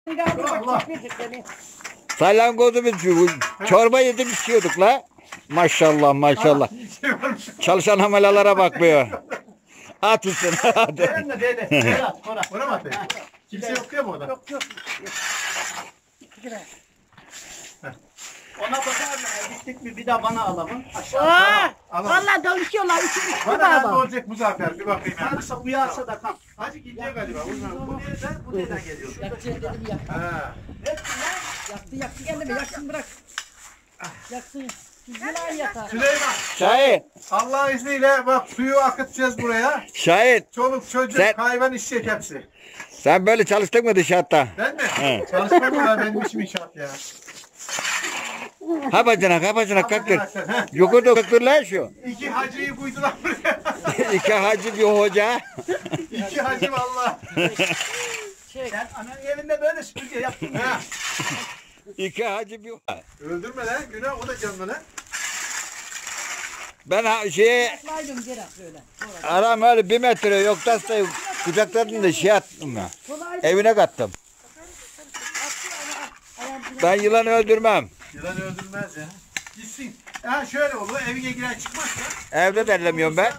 Allah. Salyangozu biz çorba yedik içiyorduk la. Maşallah maşallah. Çalışan hamelalara bakmıyor. At üstüne at. Dene dene. Dene at. Kora mı atayım? Kimse yok ya mu orada? Yok. Ona bakar mı? Gittik mi bir daha bana alalım. Aşağı. Vallahi dalışıyorlar. Üçüncü Bana daha nerede var. olacak Muzaffer? Bir bakayım. Varsa uyarsa da kam. Hacı gidiyor galiba. Bu nereden geliyor? Yakacağım dedim ya. Ha. Yaktı kendimi. Yaksın bırak. Yaksın. Güzel yatar. Süleyman. Şahin. Allah izniyle bak suyu akıtacağız buraya. Şahin. Çoluk çocuk Sen- hayvan işecek hepsi. Sen böyle çalıştın mı dışarıda? Ben mi? He. Çalışmam mı benim işim inşaat ya. Ha bacanak kalktır. Heh. Yukarıda kalktır lan şu. İki hacıyı koydular buraya. İki hacı bir hoca. İki hacı valla. Sen ananın evinde böyle süpürge yaptın. Ha. İki hacı bir hoca. Öldürme lan günah o da canlı lan. Ben şeye Yaklaydım geri böyle. aram öyle 1 metre yok da kucakladım da şey attım ya. Evine kattım. Ben yılan öldürmem. Yılan öldürmez ya. Gitsin. Ha şöyle olur evine giren çıkmazsa. Evde de ellemiyorum ben.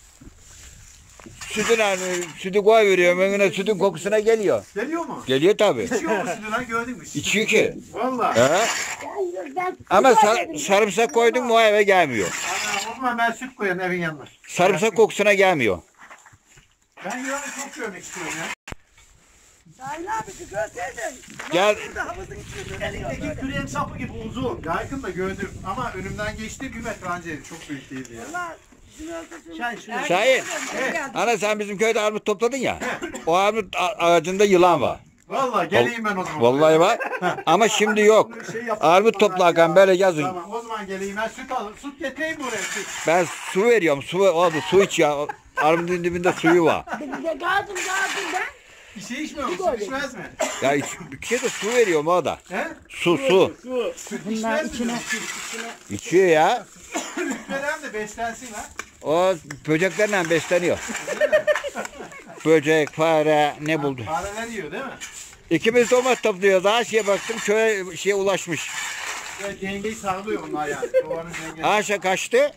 Sütü koy veriyorum önüne sütün kokusuna geliyor. Geliyor mu? Geliyor tabi. İçiyor musun lan gördün mü? İçiyor ki. Valla. He? Ama sarımsak koydun mu o eve gelmiyor. Ana, o zaman ben süt koyarım evin yanına. Sarımsak kokusuna gelmiyor. Ben yılanı çok görmek istiyorum ya. Şahin abi görseydin. Gel. Havuzun içine geliyor. Elindeki küreğin sapı gibi uzun. Yaygın da gördüm ama önümden geçti 1 metre ancaydı. Çok büyük değildi ya. Şahin. Ana sen bizim köyde armut topladın ya. O armut ağacında yılan var. Valla geleyim ben o zaman. Vallahi var. Ama şimdi yok. Armut toplarken böyle yazın. Tamam o zaman geleyim ben süt alırım. Süt getireyim buraya süt. Ben su veriyorum. Su iç ya. Armutun dibinde suyu var. Kaldım ben. Bir şey içmiyor musun? Süt içmez mi? Ya bir şey de su veriyorum o da. He? Su. Süt Bunlar içmez mi? İçiyor ya. Süt veren de beslensin ha. O böceklerle besleniyor. Böcek, fare ne buldu? Fareler yiyor değil mi? İkimiz domates topluyoruz. Daha şeye baktım köye ulaşmış. Böyle dengeyi sağlıyor onlar yani. Kovanın dengesi. Ağaça kaçtı.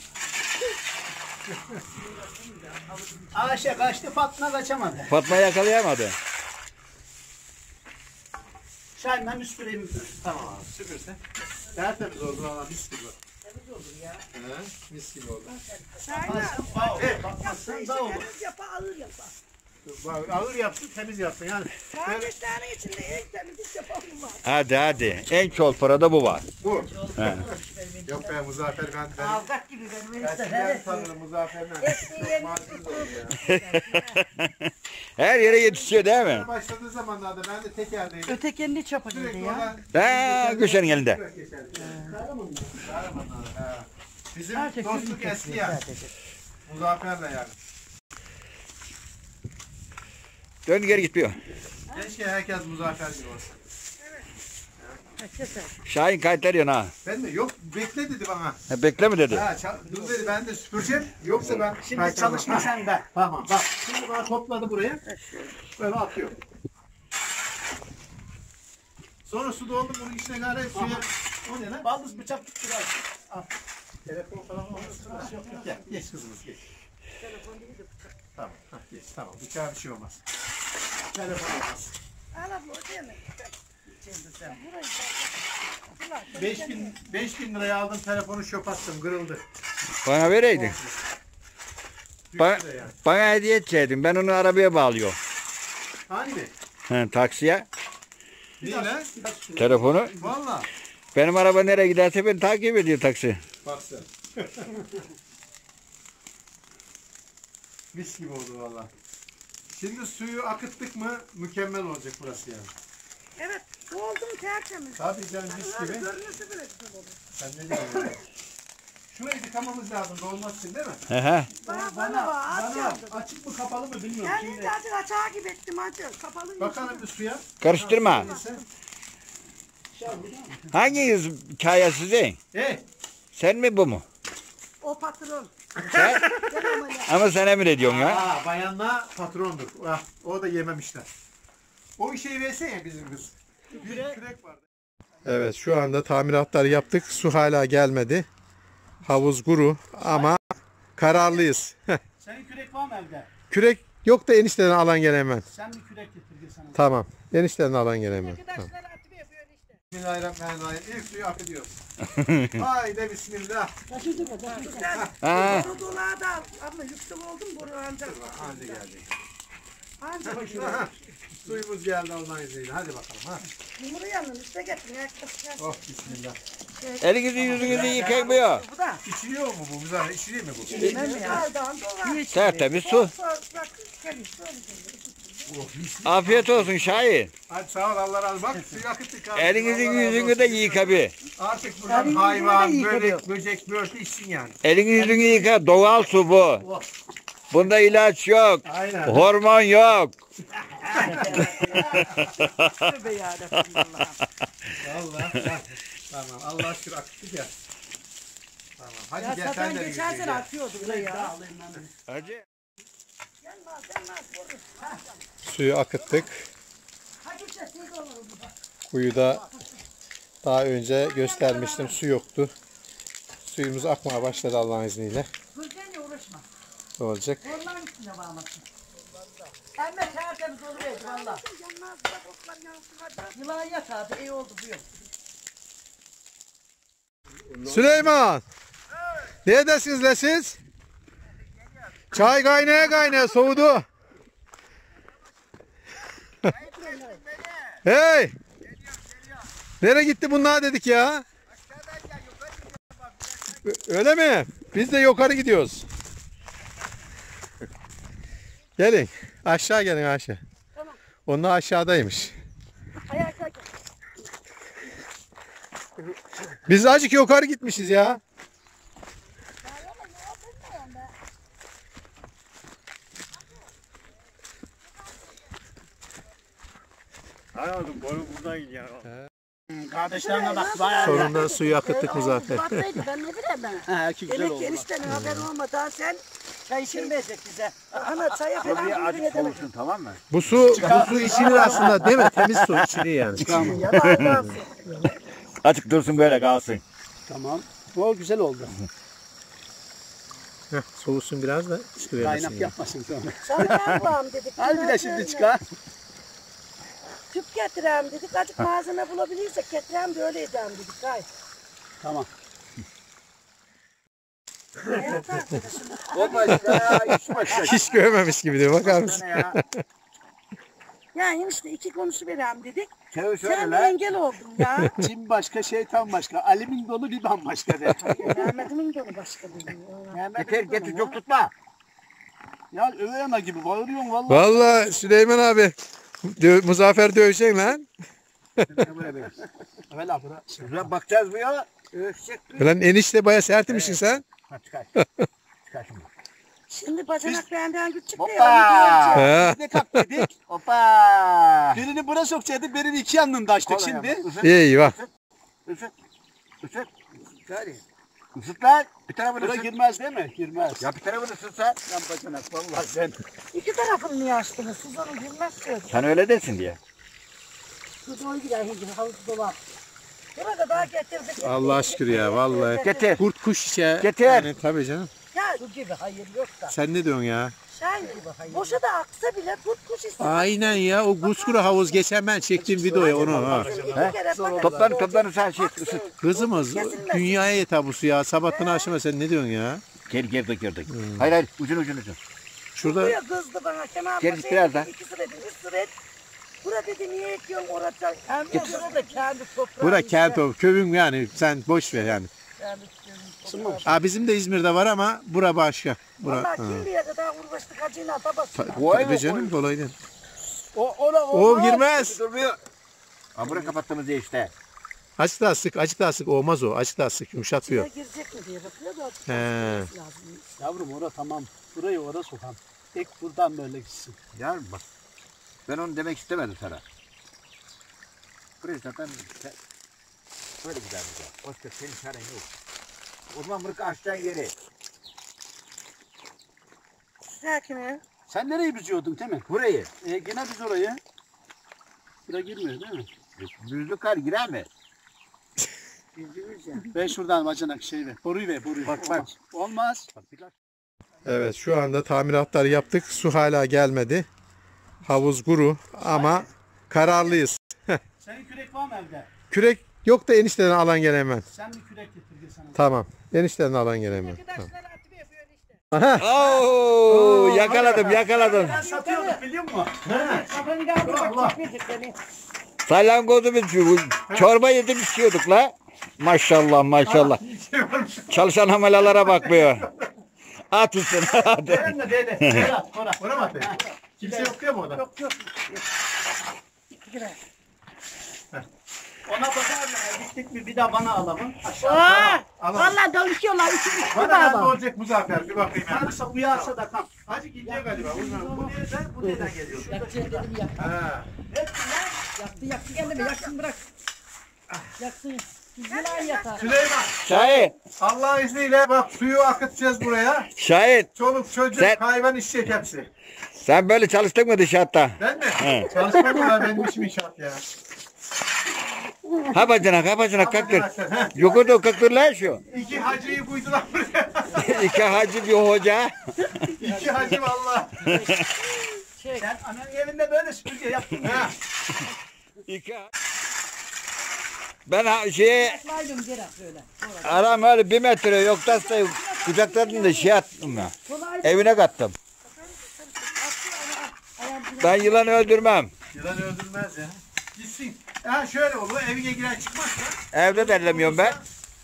Ayşe kaçtı Fatma kaçamadı. Fatma yakalayamadı. Şahin ben üst süreyim. Tamam abi süpürse. Tertemiz oldu valla mis gibi. Temiz olur ya. He, mis gibi oldu. Evet. Bakmazsan da olur. Temiz yapa alır yapa. Bak, ağır yapsın temiz yapsın yani. Kardeşlerin içinde en temizlik yapanım var. Hadi. En çok parada bu var. Bu. He. Yok be Muzaffer ben Aldak gibi benim enişte. eskiden tanırım Muzaffer'le. Çok macun oldu ya. Her yere yetişiyor değil mi? Başladığı zamanlarda ben de tekerdeydim. Ötekinin ne çapı Sürekli ya? oradan Ha, Gülşen'in elinde. Kahramanlar, ha. Bizim Herkes dostluk ürün eski ya. Muzaffer'le yani. Dön geri gitmiyor. Keşke herkes Muzaffer gibi olsa. Şahin kaytarıyor ha. Ben de yok bekle dedi bana. Ha, bekle mi dedi? Ha, dur dedi ben de süpüreceğim. Yoksa ben Şimdi çalışma sende. Tamam bak şimdi bana topladı buraya. Böyle atıyor. Sonra su doldu bunun içine gari suya. O ne lan? Baldız bıçak tut biraz. Telefon falan olmaz. Yok yok gel. Geç kızımız geç. Tamam hah, geç tamam. Bıçağa bir şey olmaz. Telefon olmaz. Ana bu değil mi? 5000 liraya aldım telefonu şop attım kırıldı. Bana vereydin. Düştü Ba- de yani. Bana hediye edseydin. Ben onu arabaya bağlıyorum. Hangi? Taksiye. Değil lan? Telefonu. Valla. Benim araba nereye giderse beni takip ediyor taksi. Bak sen. Mis gibi oldu valla. Şimdi suyu akıttık mı mükemmel olacak burası yani. Evet. Doldum tertemiz. Tabii canım mis gibi. Görünürse böyle güzel olur. Sen ne diyorsun? ya? Şurayı yıkamamız lazım dolmaz için değil mi? He. Bana açık mı kapalı mı bilmiyorum. Ben Şimdi zaten açığa gibi ettim hadi. Kapalı. bakalım bir suya. Karıştırma. Neyse. Hanginiz hikaye sizin? Sen mi bu mu? O patron. Sen? Ama sen emir ediyorsun ya. Aa, bayanla patrondur. Ah, o da yememişler. O şeyi versene bizim kız. Kürek vardı. Evet şu anda tamiratları yaptık. Su hala gelmedi. Havuz kuru ama kararlıyız. Senin kürek var mı evde? Kürek yok da enişteden alan gel hemen. Sen bir kürek getir sana. Tamam. Enişteden alan gel hemen. Tamam. Bismillahirrahmanirrahim. İlk suyu akıtıyoruz. Haydi bismillah. Ha. Boru dolağı da abla yüksek oldum boru ancak. Hadi geldi. Ancak Suyumuz geldi Allah'ın izniyle. Hadi bakalım. Ha. yumuru yanın üstte getirin. Oh bismillah. Elinizi yüzünüzü yıkayın bu ya. Bu da. İçiliyor mu bu? Güzel içiliyor mu bu? Bilmem ya. Tertemiz su. Afiyet olsun Şahin. Hadi sağ ol Allah razı olsun. Bak suyu akıttık abi. Elinizi Allah razı yüzünü de olsun. yıka bir. Artık buradan hayvan, böcek, böcek, börtü içsin yani. Elini yüzünü yıka. Doğal su bu. Bunda ilaç yok. Aynen. Hormon yok. Tövbe yarabbim Allah'ım. Allah. Tamam. Allah şükür akıttık ya. Tamam. Hadi Ya gel zaten sen de geçen sene gel. akıyordu buraya ya. Hacı. Suyu akıttık. Kuyuda daha önce göstermiştim. Su yoktu. Suyumuz akmaya başladı Allah'ın izniyle. Gülgenle uğraşma. Ne olacak? Orman üstüne bağlamasın. Emme tertemiz oluverdi valla. Yılan yatağı iyi oldu bu yok. Süleyman! Neredesiniz la siz? Çay kaynaya kaynaya soğudu. Hey! Nereye gitti bunlar dedik ya? Öyle mi? Biz de yukarı gidiyoruz. Gelin. Aşağı gelin aşağı. Tamam. Onlar aşağıdaymış. Biz azıcık yukarı gitmişiz ya. Hayatım boyu buradan gidiyor. Kardeşlerine bak. Bayağı. Sonunda suyu akıttık Muzaffer. Battıydı ben ne bileyim ben. He ki güzel Demek oldu. ki eniştenin haberi olmadan sen çay içirmeyecek bize. Ana çaya falan bir ne demek. Tamam mı? Bu su içilir aslında değil mi? Temiz su içilir yani. Ya da Allah'ım. Açık dursun böyle kalsın. Tamam. O güzel oldu. Heh, soğusun biraz da çıkıvermesin. Kaynak yapmasın sonra. Sana yapalım dedik. Al bir de şimdi çıkar. Tüp getireyim dedik. Azıcık malzeme bulabilirsek getireyim de öyle edeceğim dedik. Gayet. Tamam. Evet arkadaşım. O başka, iş başka. Hiç görmemiş gibi diyor. Bakar mısın? Ya enişte iki konuşu vereyim dedik. Çevir Sen de engel oldun ya. Cin başka, şeytan başka. Alimin dolu bir bambaşka de. Mehmet'imin de onu başka dedim. Yeter getir çok tutma. Ya öve ana gibi bağırıyorsun vallahi. Vallahi Süleyman abi Muzaffer döveceksin lan. Evet abi. Şuradan bakacağız bu ya. Ölçecek. Lan enişte baya sertmişsin sen. Ha çıkar. Çıkar şimdi. Şimdi bacanak benden küçük de Hoppa! ya. Ha. Ne kalk dedik? Hoppa. Birini buraya sokacaktık, birini iki yanında açtık şimdi. İyi bak. Isıt. Isıt. Hadi. Isıt lan. Bir tarafını Buraya ısıt. girmez değil mi? Girmez. Ya bir tarafını ısıt sen. Yan bacanak vallahi sen. İki tarafını niye açtınız? Siz onu bilmezsiniz. Sen öyle desin diye. Su dolu gider şimdi havuz dolap. Buraya kadar getirdik. Allah şükür ya vallahi. Getir. Kurt kuş işe. Getir. Yani, tabii canım. Ya su gibi hayır yok da. Sen ne diyorsun ya? Şahin gibi hayır. Boşa da aksa bile kurt kuş ister. Aynen ya o Guskuru havuz geçen ben çektiğim videoya onu ha. Toplanın sen şey ısıt. Kızımız dünyaya yeter bu su ya. Sabahtan akşama sen ne diyorsun ya? Geri. Hayır hayır ucun. Şurada Buraya kızdı bana Kemal Geri Paşa. biraz daha. 2 sıra dedi 3 sıra et. Bura dedi niye ekiyorsun orada? Hem de bura da kendi toprağı. bura kent o köyün yani sen boş ver yani. Ha bizim de İzmir'de var ama bura başka. Bura. Valla kimliğe kadar uğraştık hacıyla tabasına. Tabii canım kolay değil. O O girmez. Durmuyor. Ha burayı kapattığımız işte. Açık daha sık olmaz o. Açık daha sık yumuşatıyor. Suya girecek mi diye bakıyor da. He. Lazım. Yavrum orada tamam. Burayı orada sokan. Tek buradan böyle gitsin. Ya bak. Ben onu demek istemedim sana. Burayı zaten böyle güzel. Başka senin çaren yok. O zaman bunu açacaksın geri. Sakin ol. Sen nereyi büzüyordun değil mi? Burayı. Gene biz orayı. Bura girmiyor değil mi? Düzlük kar girer mi? Ver şuradan bacanak şey ver. Boruyu ver boruyu. Bak, bak. Olmaz. Evet, şu anda tamiratları yaptık. Su hala gelmedi. Havuz kuru ama kararlıyız. Senin kürek var mı evde? Kürek yok da enişteden alan gel hemen. Sen bir kürek getir gel sana. Tamam. Enişteden alan gel hemen. Tamam. Oo, yakaladım. Ben satıyorduk biliyor musun? Kafanı kaldır bak çekmedik seni. Salyangozumuz çorba yedim içiyorduk la. Maşallah. Çalışan hamelalara bakmıyor. At üstüne hadi. Verin de dede. Berat, Koray. Buna mı atayım? Kimse yok değil mi orada? Yok. Ona bakar mı? Gittik mi bir daha bana alalım. Aşağı. Aa, Alalım. vallahi dalışıyorlar. Üçü Bana daha nerede var. olacak Muzaffer? Bir bakayım. Yani. Varsa uyarsa da kam. Hacı gidiyor galiba. Bu neden geliyor? Yaksın dedim ya. Ha. Yaktı kendimi yaksın bırak. Yaksın. Güzel yatar. Süleyman, Şahin. Allah izniyle bak suyu akıtacağız buraya. Şahin. Çoluk çocuk Sen- hayvan işecek hepsi. Sen böyle çalıştın mı dışarıda? Ben mi? He. Çalışmam mı lan benim işim inşaat ya. Ha bacanak kalktır. Heh. Yukarıda kalktır lan şu. İki hacıyı koydular buraya. İki hacı bir hoca. İki hacı valla. Sen ananın evinde böyle süpürge yaptın. Ha. İki Ben şeye Yaklaydım geri böyle. aram öyle 1 metre yok da kucakladım da şey attım ya. Kolay. Evine kattım. Ben yılan öldürmem. Yılan öldürmez ya. Gitsin. Ha şöyle olur evine girer çıkmazsa. Evde de ellemiyorum ben.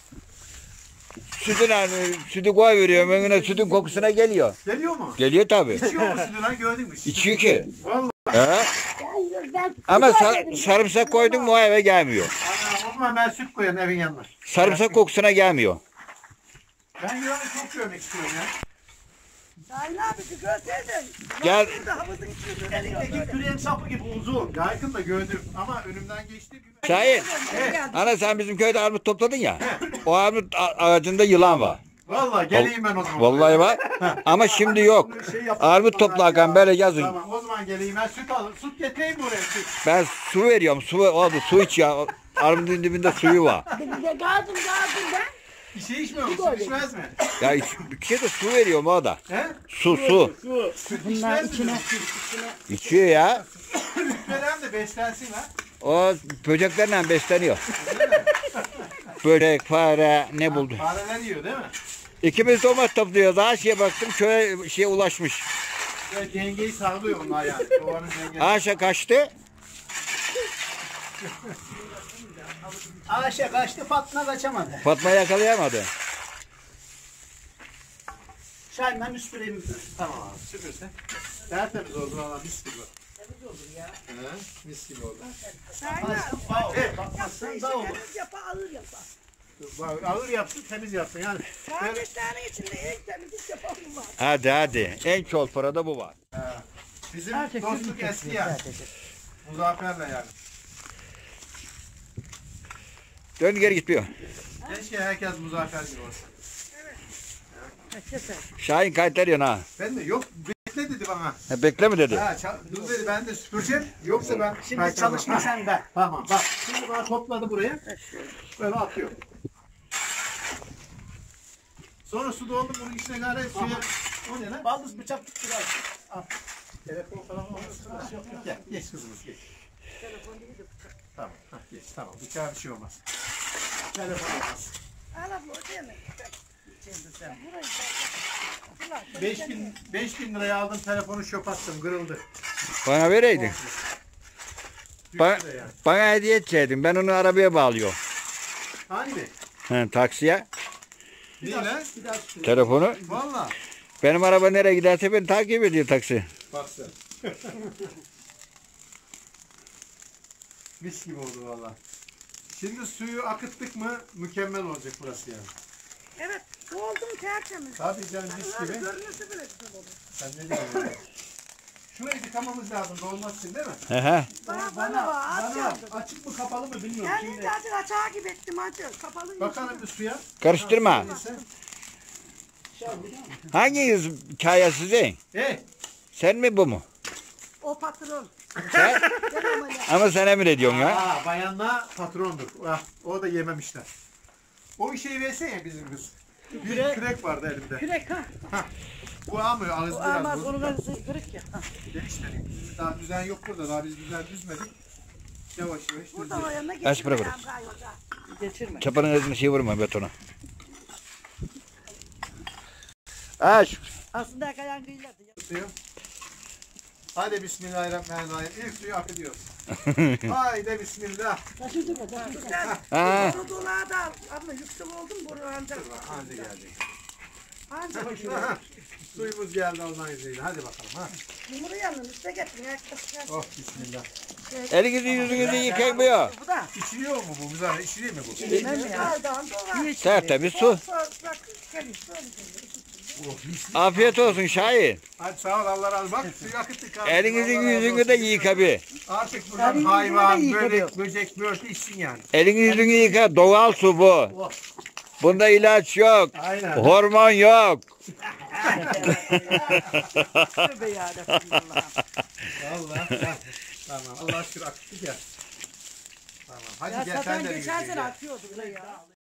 Sütü koy veriyorum önüne sütün kokusuna geliyor. Geliyor mu? Geliyor tabii. İçiyor musun lan gördün mü? İçiyor ki. Vallahi. He? Ama sarımsak koydun mu o eve gelmiyor. Ana, o zaman ben süt koyarım evin yanına. Sarımsak kokusuna gelmiyor. Ben yılanı çok görmek istiyorum ya. Şahin abi şu görseydin. Gel. Burada havuzun içine geliyor. Peki küreğin sapı gibi uzun. Yaygın da gördüm ama önümden geçti. Şahin. Evet. Ana sen bizim köyde armut topladın ya. O armut ağacında yılan var. Vallahi geleyim ben o zaman. Vallahi var. Ama şimdi yok. Armut toplarken böyle yazın. Tamam o zaman geleyim ben süt alırım. Süt getireyim buraya süt. Ben su veriyorum. Su iç ya. Armutun dibinde suyu var. Kaldım ben. Bir şey içmiyor musun? Süt içmez mi? Ya bir kere de su veriyorum o da. He? Su. Süt içmez mi? İçiyor ya. Süt veren de beslensin ha. O böceklerle besleniyor. Böcek, fare ne buldu? Fareler yiyor değil mi? İkimiz domates topluyoruz. Daha şeye baktım köye şeye ulaşmış. Böyle dengeyi sağlıyor bunlar yani. Doğanın dengesi. Ağaça kaçtı. Ayşe kaçtı Fatma kaçamadı. Fatma yakalayamadı. Şahin ben üstüreyim. Tamam abi süpürse. Tertemiz oldu valla mis gibi. Temiz olur ya. He, mis gibi oldu. Bakmazsan da olur. Temiz yapa ağır yapa. Bak, ağır yapsın temiz yapsın yani. Kardeşlerin içinde en temiz yapanım var. Hadi. En çok parada bu var. Bizim dostluk eski yani. Muzaffer'le yani. Dön geri gitmiyor. Keşke herkes Muzaffer gibi olsa. Şahin kaytarıyor ha. Ben de yok bekle dedi bana. Ha, bekle mi dedi? Ha, dur dedi ben de süpüreceğim. Yoksa ben Şimdi kaytarmam. çalışma sende. Tamam bak şimdi bana topladı buraya. Böyle atıyor. Sonra su doldu bunun içine gari suya. O ne lan? Baldız bıçak tut biraz. Telefon falan olmaz. Yok yok gel geç kızımız geç. Tamam hah, geç tamam bıçağa bir şey olmaz. Telefon olmaz. Al abla o değil mi? 5.000 liraya aldım telefonu şop attım kırıldı. Bana vereydin. Bana, Düştü de yani. bana hediye edseydin. Ben onu arabaya bağlıyorum. Hangi? Taksiye. Niye lan? Telefonu. Valla. Benim araba nereye giderse beni takip ediyor taksi. Bak sen. Mis gibi oldu valla. Şimdi suyu akıttık mı mükemmel olacak burası yani. Evet, doldum tertemiz. Tabii canım mis gibi. Görünürse bile güzel olur. Sen ne diyorsun? Şurayı yıkamamız lazım dolmak için değil mi? He. Bana var, az Bana yandı. açık mı kapalı mı bilmiyorum Ben şimdi. de artık açığa gibi ettim hacı. Kapalı Bakalım bir suya. Karıştırma. Neyse. Hanginiz kaya sizin? Hey Sen mi bu mu? O patron. Ama sen emir ediyorsun ya. Aa, bayanla patrondur. Ah, o da yememişler. O işi versene bizim kız. Bir kürek vardı elimde. Kürek ha. Bu almıyor, ağız O biraz almaz, bozuk onun da. arası kırık ya. Ha. Demişler, daha düzen yok burada, daha biz düzen düzmedik. Yavaş yavaş Burada düzledik. o yanına Aç bırak geçirme. Geçirme. Çapanın özünü şey vurma betona. Aç. Aslında kayan kıyıladı. Suyu. Hadi bismillahirrahmanirrahim. İlk suyu hak ediyoruz. Haydi bismillah. Taşıdı mı? Taşıdı. Ha. Boru dolağı da abla yüksek oldu mu boru ancak. Hadi geldik. Ancak Suyumuz geldi Allah'ın izniyle. Hadi bakalım ha. yumuru yanın üstte getirin. Oh bismillah. Elinizi yüzünüzü yıkayın. Bu da. İçiliyor mu bu? Müzahane içiliyor mu bu? Bilmem ya. Dolar. Tertemiz su. Bak gelin Oh, mis. Afiyet olsun Şahin. Hadi sağ ol Allah razı olsun. Bak suyu akıttık. abi. Elinizin Allah razı yüzünü de olsun. yıka bir. Artık buradan Elinizi hayvan, de yıkıyor. böcek, börtü içsin yani. Elini yüzünü yıka. Doğal su bu. Oh. Bunda ilaç yok. Aynen. Hormon yok. Tövbe yarabbim Allah'ım. Allah. Tamam. Allah aşkına akıttık ya. Tamam. Hadi Ya gel sen zaten de bir geçen şey sene gel. atıyordu buraya.